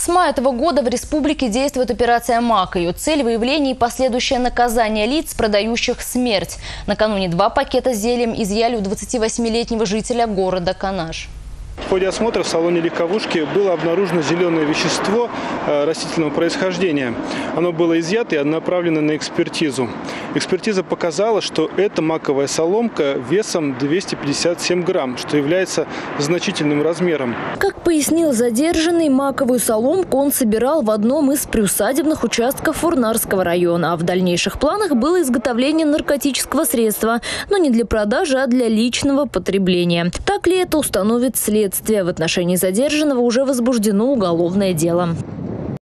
С мая этого года в республике действует операция «Мак». Ее цель – выявление и последующее наказание лиц, продающих смерть. Накануне 2 пакета с зельем изъяли у 28-летнего жителя города Канаш. В ходе осмотра в салоне легковушки было обнаружено зеленое вещество растительного происхождения. Оно было изъято и направлено на экспертизу. Экспертиза показала, что это маковая соломка весом 257 грамм, что является значительным размером. Как пояснил задержанный, маковую соломку он собирал в одном из приусадебных участков Фурнарского района. А в дальнейших планах было изготовление наркотического средства, но не для продажи, а для личного потребления. Так ли это, установит следствие. В отношении задержанного уже возбуждено уголовное дело.